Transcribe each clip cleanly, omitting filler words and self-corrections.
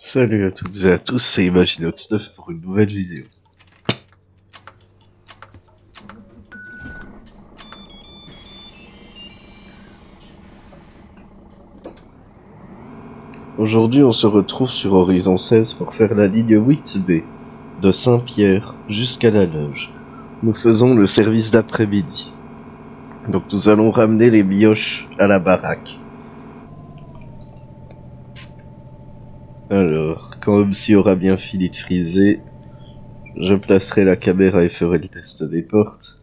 Salut à toutes et à tous, c'est Imaginote9 pour une nouvelle vidéo. Aujourd'hui on se retrouve sur Horizon 16 pour faire la ligne 8B, de Saint-Pierre jusqu'à la Loge. Nous faisons le service d'après-midi. Donc nous allons ramener les mioches à la baraque. Alors, quand Homsi aura bien fini de friser, je placerai la caméra et ferai le test des portes.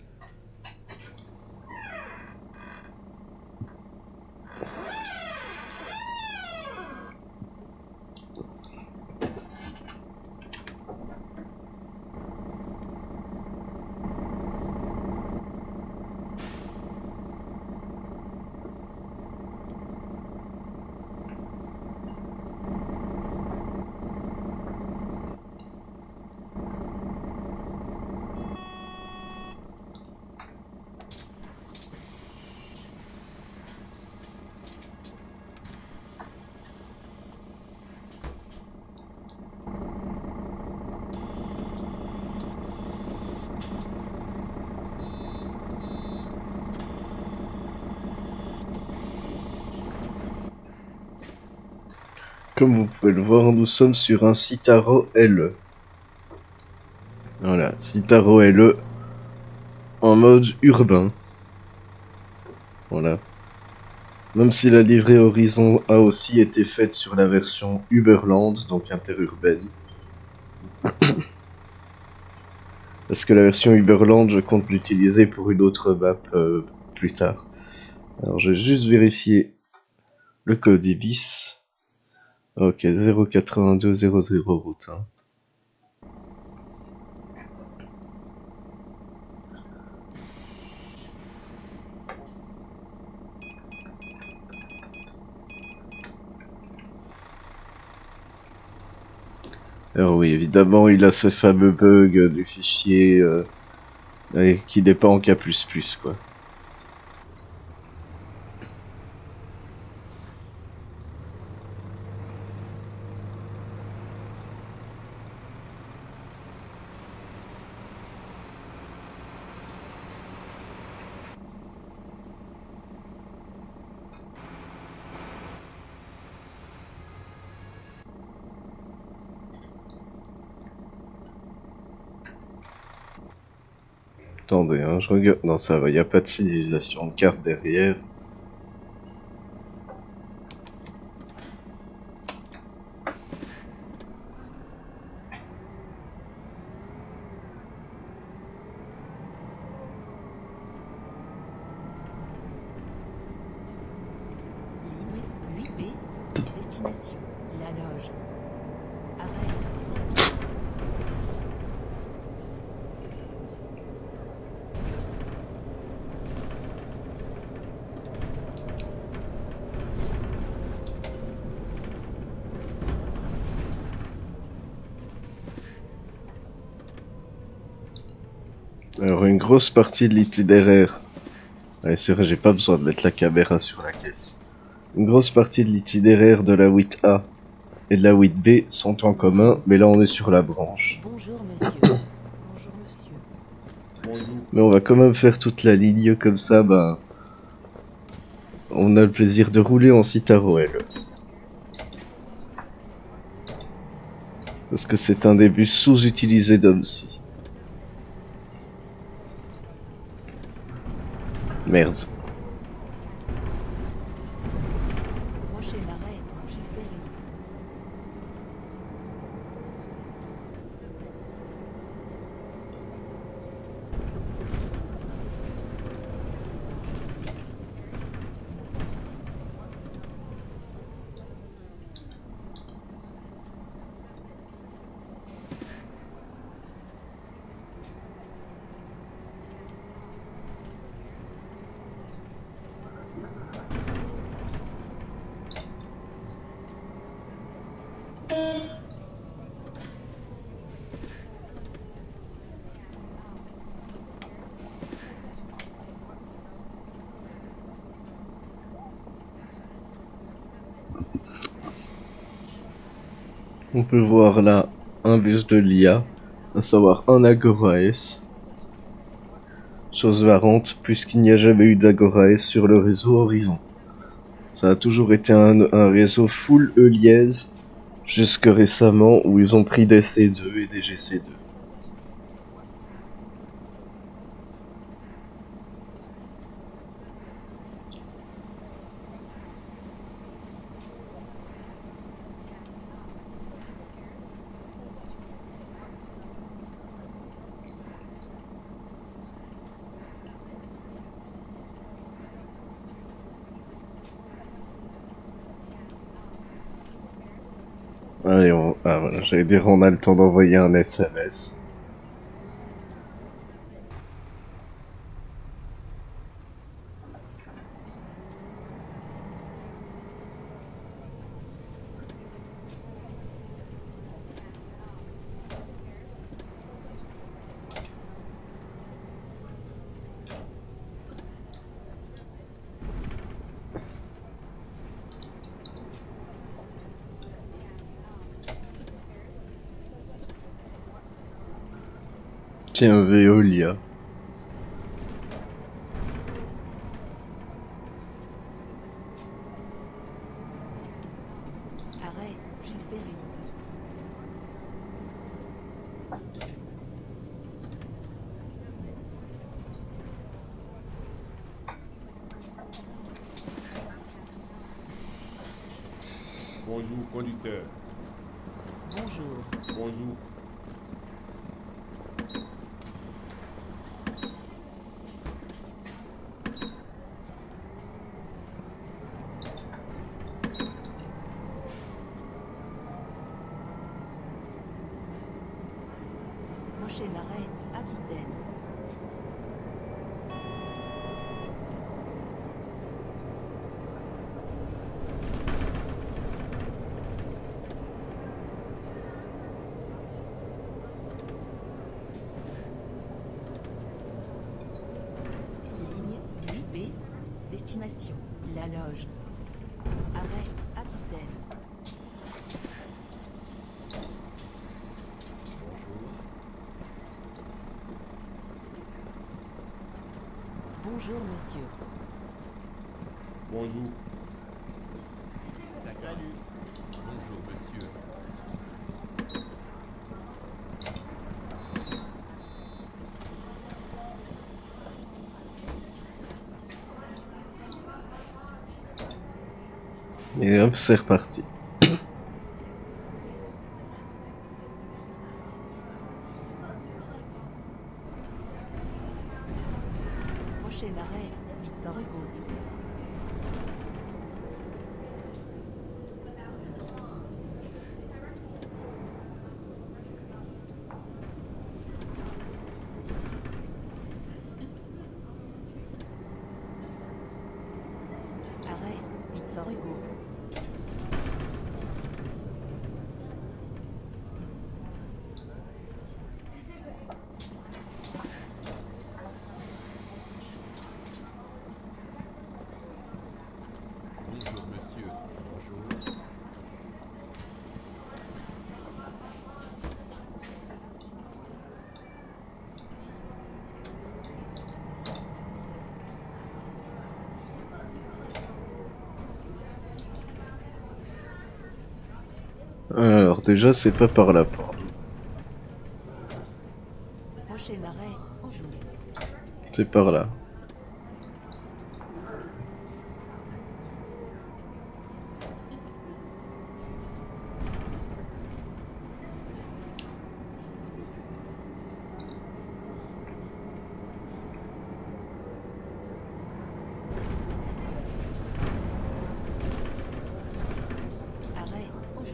Comme vous pouvez le voir, nous sommes sur un Citaro LE. Voilà, Citaro LE en mode urbain. Voilà. Même si la livrée Horizon a aussi été faite sur la version Uberland, donc interurbaine. Parce que la version Uberland, je compte l'utiliser pour une autre map plus tard. Alors je vais juste vérifier le code IBIS. Ok, 08200 route. Hein. Alors oui, évidemment, il a ce fameux bug du fichier qui n'est pas en K++, quoi. Attendez, hein, je regarde... Non, ça va, il n'y a pas de signalisation de carte derrière. Destination, la Loge. Arrêt, Alors, une grosse partie de l'itinéraire... Ouais, c'est vrai, j'ai pas besoin de mettre la caméra sur la caisse. Une grosse partie de l'itinéraire de la 8A et de la 8B sont en commun, mais là on est sur la branche. bonjour monsieur. Bonjour monsieur. Bonjour. Mais on va quand même faire toute la ligne comme ça, ben... On a le plaisir de rouler en Citaro L. Parce que c'est un des bus sous-utilisés d'Homsi. Merde. Prochain arrêt, Jules Ferry. On peut voir là un bus de l'IA, à savoir un Agoraes. Chose marrante, puisqu'il n'y a jamais eu d'Agoraes sur le réseau Horizon. Ça a toujours été un réseau full Euliez, jusque récemment où ils ont pris des C2 et des GC2. Allez, ah voilà, j'allais dire on a le temps d'envoyer un SMS. Tiens, Veolia. Arrêt, Jules Ferry. Bonjour, conducteur. Bonjour. Bonjour. Prochain arrêt, Aquitaine. Ligne 8B, destination, La Loge. Arrêt, Aquitaine. Bonjour, monsieur. Bonjour. Salut. Bonjour, monsieur. Et hop, c'est reparti. Prochain arrêt, Victor Hugo. Arrêt, Victor Hugo. Bonjour, monsieur. Bonjour. Alors déjà, c'est pas par là. Prochain arrêt, Anjou. C'est par là. Arrêt, Anjou.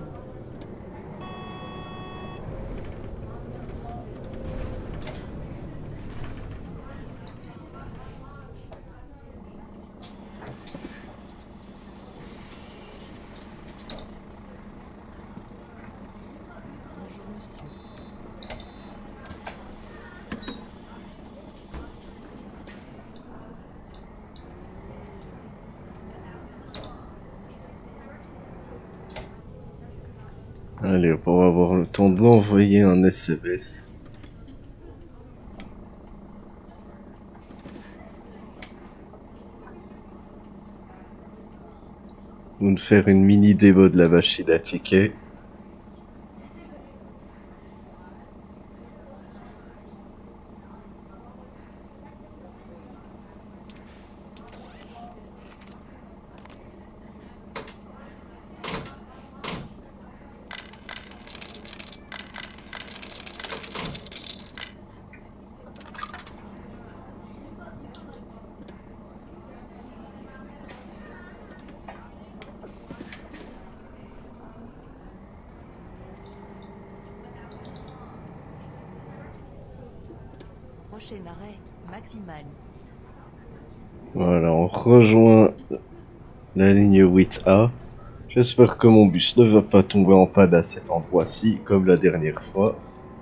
Allez, pour avoir le temps d'envoyer un SMS. Ou de faire une mini démo de la machine à tickets. Prochain arrêt, Maximal. Voilà, on rejoint la ligne 8A. J'espère que mon bus ne va pas tomber en panne à cet endroit-ci, comme la dernière fois.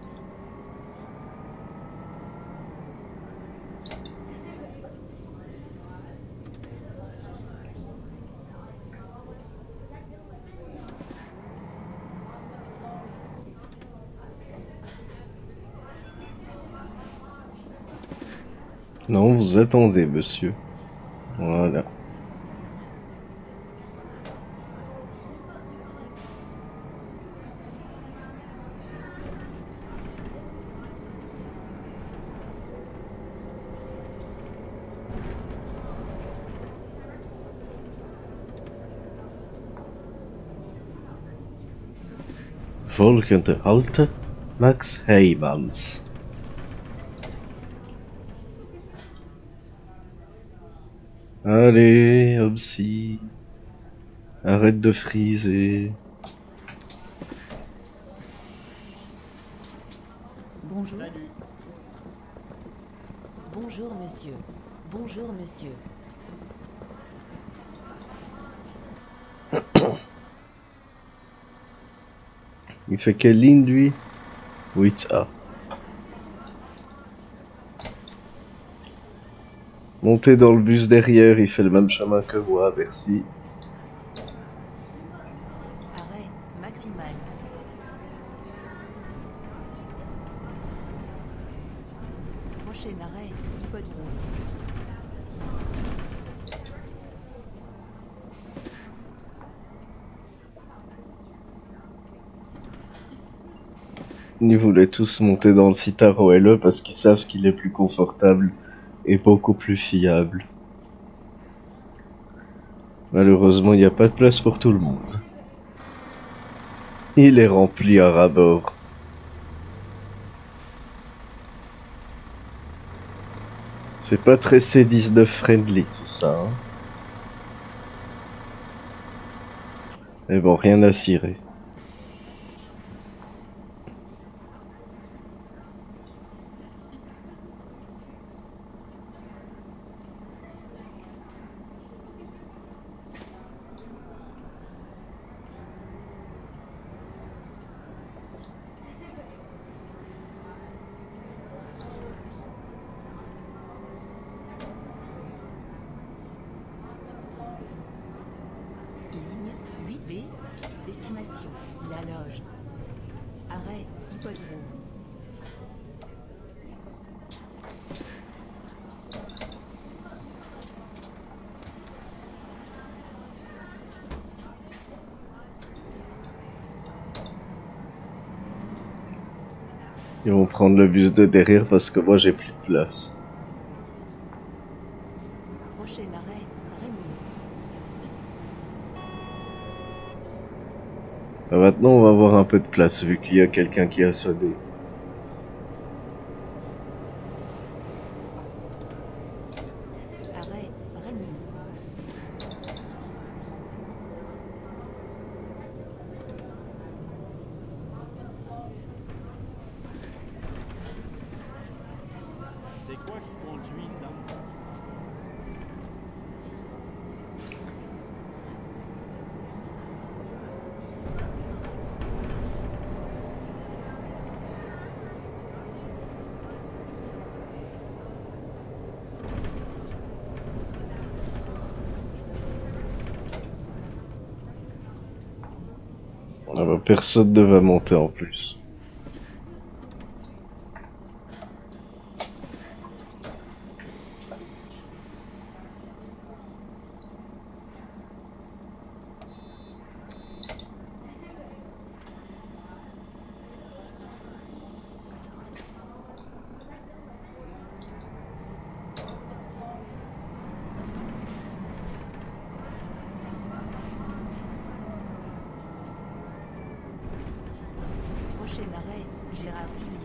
Non, vous attendez, monsieur. Voilà. Volgende halte, Max Heijmans. Allez, Hopsy. Arrête de friser. Bonjour. Bonjour, monsieur. Bonjour, monsieur. Il fait quelle ligne, lui? 8A. Montez dans le bus derrière, il fait le même chemin que moi, merci. Arrêt, Maximal. Prochain arrêt, Hippodrome. Ils voulaient tous monter dans le Citaro LE parce qu'ils savent qu'il est plus confortable et beaucoup plus fiable. Malheureusement, il n'y a pas de place pour tout le monde. Il est rempli à ras-bord. C'est pas très C19 friendly tout ça, hein. Mais bon, rien à cirer. Ligne 8B, destination, La Loge. Arrêt, Hippodrome. Ils vont prendre le bus de derrière parce que moi j'ai plus de place. Prochain arrêt, Rémy. Maintenant on va avoir un peu de place vu qu'il y a quelqu'un qui a sonné. Arrêt, Rémy. C'est quoi qui conduit là? Ah bah, personne ne va monter en plus. Prochain arrêt, Gérard Philippe.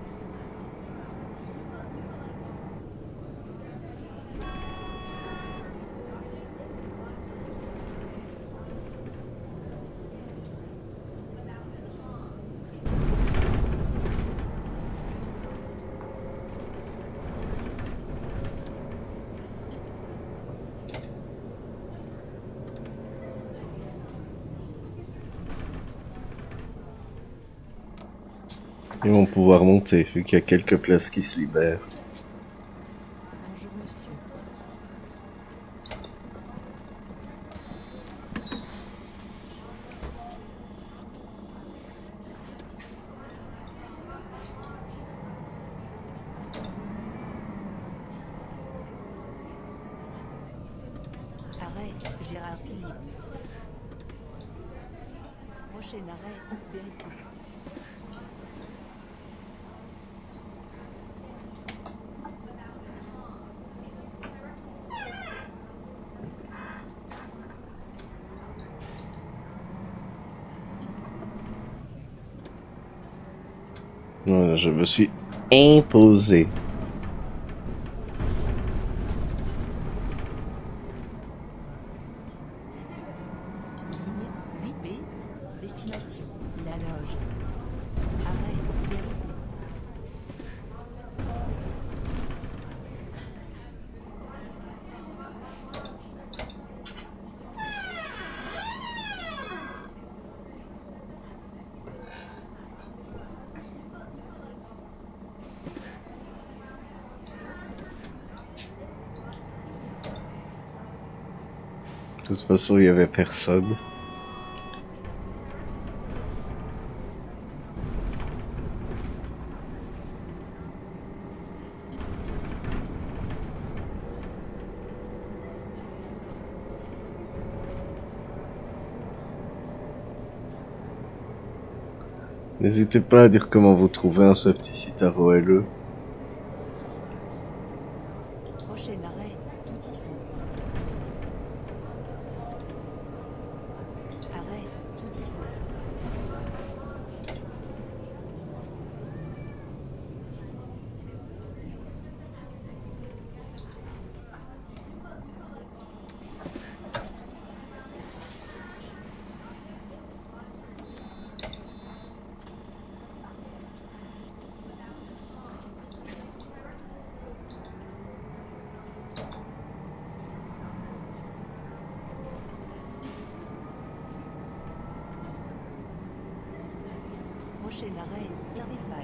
Ils vont pouvoir monter, vu qu'il y a quelques places qui se libèrent. Bonjour monsieur. Arrêt, Gérard Philippe. Prochain arrêt, Béricourt. Voilà, je me suis imposé. Ligne 8B, destination, la loge. Arrêt, Béricourt. De toute façon, il y avait personne. N'hésitez pas à dire comment vous trouvez un ce petit site à OLE. Prochain arrêt, tout y fond. Arrêt, tout y fond. Prochain arrêt, Pierre des Failles.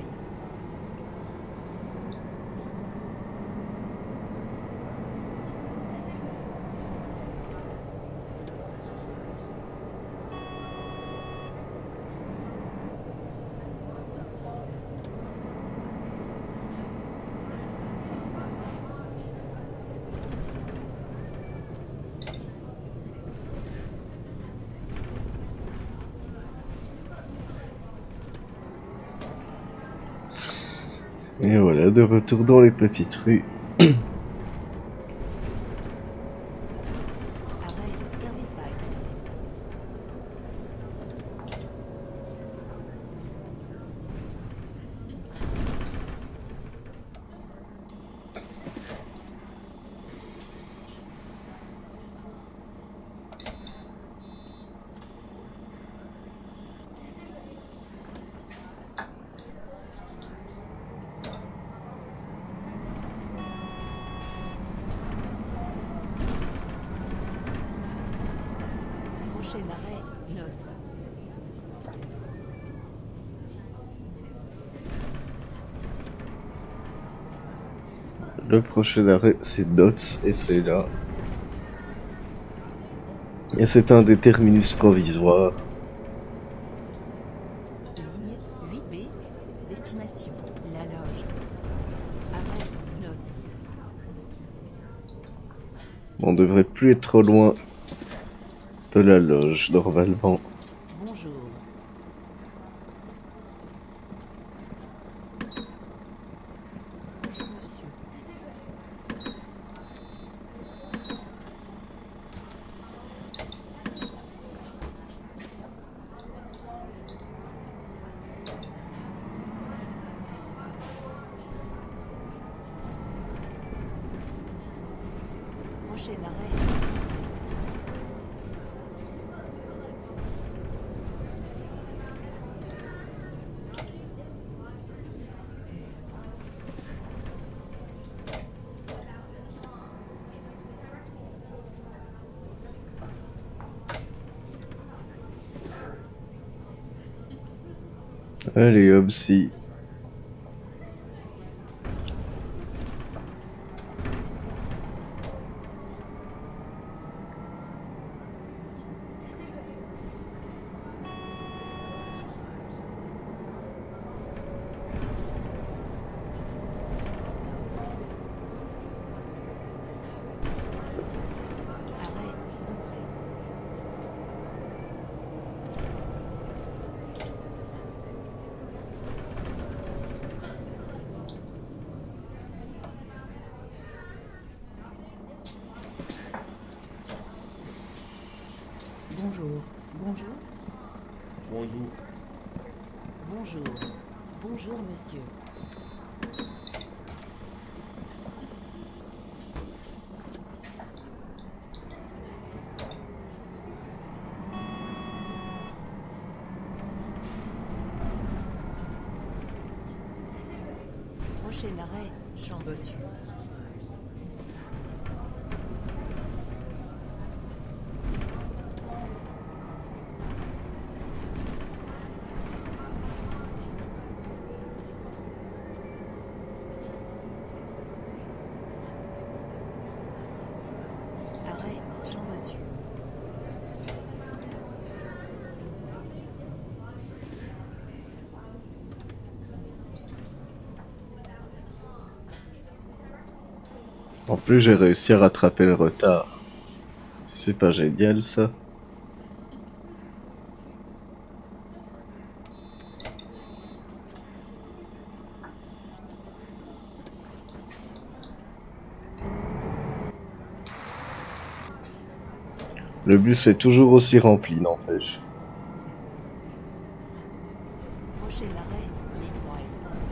Et voilà, de retour dans les petites rues. Arrêt, Pierre des Failles. Prochain arrêt, Lotz. Le prochain arrêt, c'est Dots, et c'est là. Et c'est un des terminus provisoires. Destination, la loge. Arrêt, notes. On devrait plus être trop loin de la loge, normalement. Bonjour. Bonjour monsieur. Prochain arrêt. Allez, Hopsy. Arrêt, Beaupré. Bonjour. Bonjour. Bonjour. Bonjour. Bonjour, monsieur. Prochain arrêt, Champ Bossu. Arrêt, Champ Bossu. En plus, j'ai réussi à rattraper le retard. C'est pas génial, ça? Le bus est toujours aussi rempli, n'empêche. Prochain arrêt, Les Poils.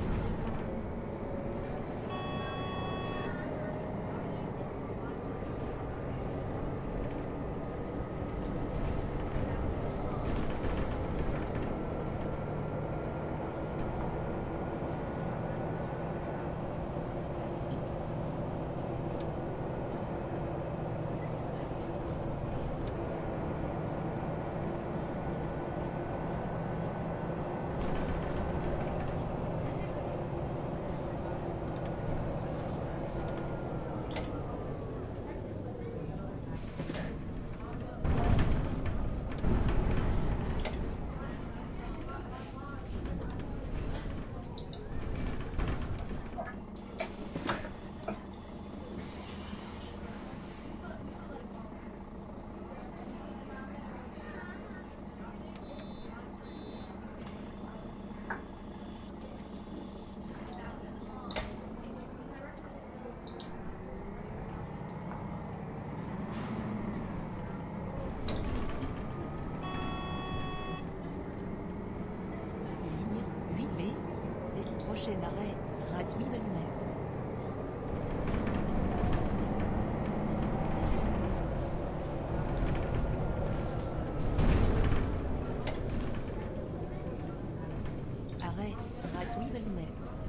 Ligne 8B. Prochain arrêt, Radouy de Lunay. Arrêt, Radouy de Lunay.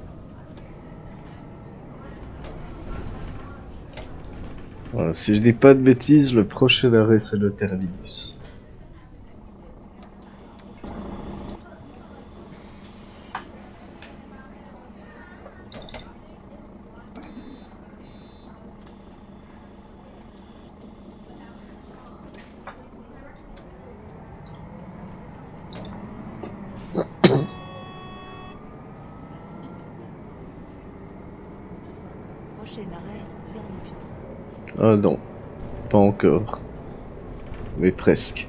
Voilà, si je dis pas de bêtises, le prochain arrêt c'est le terminus. Ah non, pas encore. Mais presque.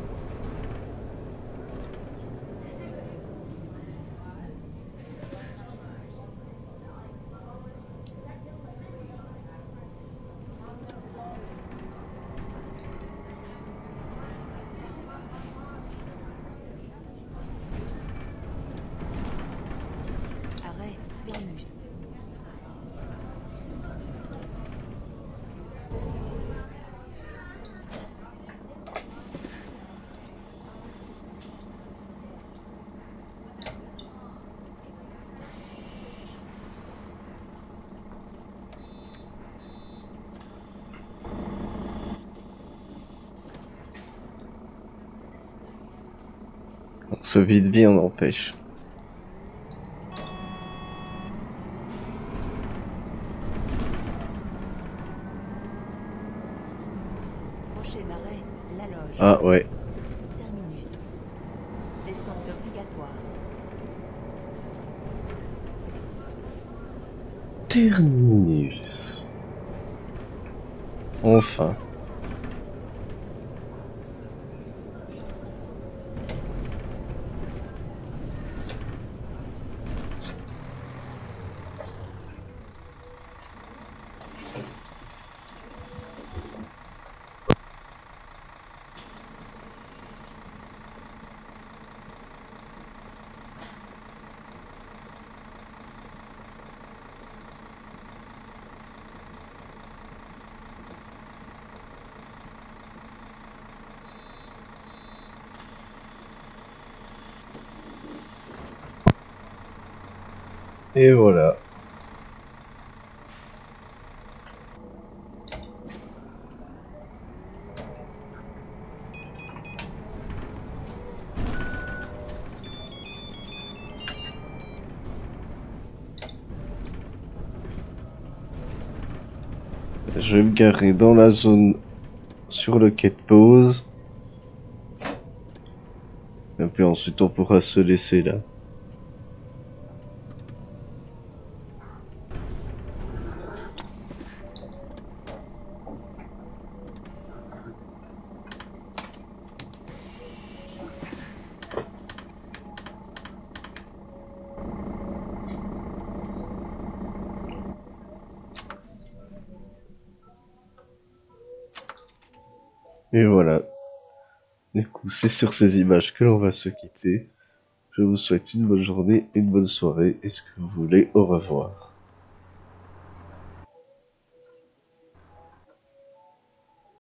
Arrêt, Terminus. Ce vide-vie en empêche. Prochain arrêt, la loge. Ah ouais. Terminus. Descente obligatoire. Terminus. Enfin. Et voilà. Je vais me garer dans la zone sur le quai de pause. Et puis ensuite on pourra se laisser là. Et voilà. Du coup, c'est sur ces images que l'on va se quitter. Je vous souhaite une bonne journée, une bonne soirée, et ce que vous voulez, au revoir.